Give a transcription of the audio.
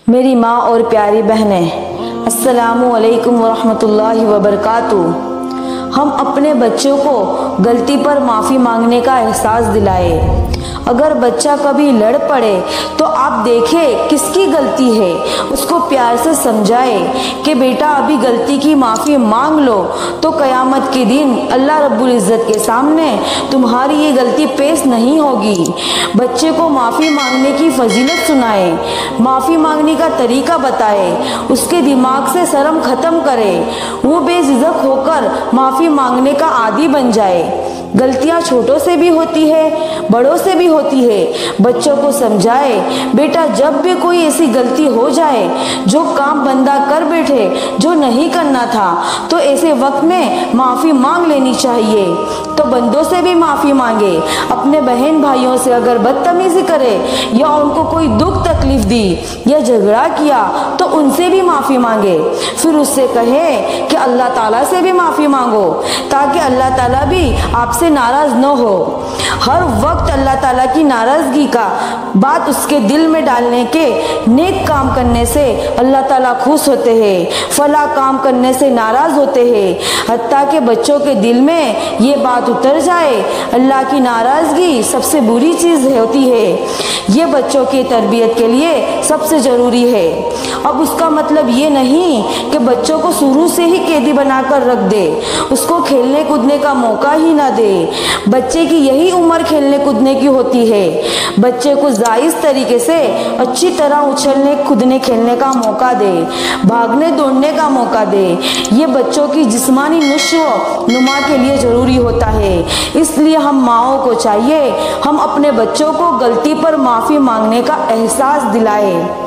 मेरी माँ और प्यारी बहनें, अस्सलामु अलैकुम वरहमतुल्लाहि वबरकातुहू। हम अपने बच्चों को गलती पर माफ़ी मांगने का एहसास दिलाए। अगर बच्चा कभी लड़ पड़े तो आप देखें किसकी गलती है, उसको प्यार से समझाए कि बेटा अभी गलती की माफ़ी मांग लो, तो क़यामत के दिन अल्लाह रब्बुल इज़्ज़त के सामने तुम्हारी ये गलती पेश नहीं होगी। बच्चे को माफ़ी मांगने की फजीलत सुनाए, माफ़ी मांगने का तरीका बताए, उसके दिमाग से शर्म ख़त्म करे, वो बेझिझक होकर माफ़ी मांगने का आदी बन जाए। गलतियाँ छोटों से भी होती है, बड़ों से भी होती है। बच्चों को समझाए, बेटा जब भी कोई ऐसी गलती हो जाए, जो काम बंदा कर बैठे जो नहीं करना था, तो ऐसे वक्त में माफ़ी मांग लेनी चाहिए। तो बंदों से भी माफ़ी मांगे। अपने बहन भाइयों से अगर बदतमीजी करे या उनको कोई दुख तकलीफ दी या झगड़ा किया तो उनसे भी माफ़ी मांगे। फिर उससे कहे कि अल्लाह ताला से भी माफ़ी मांगो, ताकि अल्लाह ताला भी आपसे नाराज़ न हो। हर वक्त अल्लाह ताला की नाराज़गी का बात उसके दिल में डालने के नेक काम करने से अल्लाह ताला खुश होते हैं, फला काम करने से नाराज़ होते हैं। हत्ता के बच्चों के दिल में ये बात उतर जाए, अल्लाह की नाराज़गी सबसे बुरी चीज़ होती है। ये बच्चों की तरबियत के लिए सबसे ज़रूरी है। अब उसका मतलब ये नहीं कि बच्चों को शुरू से ही कैदी बनाकर रख दे, उसको खेलने कूदने का मौका ही ना दे। बच्चे की यही उम्र खेलने कूदने की होती है। बच्चे को जायज़ तरीके से अच्छी तरह उछलने कूदने खेलने का मौका दे, भागने दौड़ने का मौका दे। ये बच्चों की जिस्मानी नशो नुमा के लिए ज़रूरी होता है। इसलिए हम माओं को चाहिए हम अपने बच्चों को गलती पर माफ़ी मांगने का एहसास दिलाएं।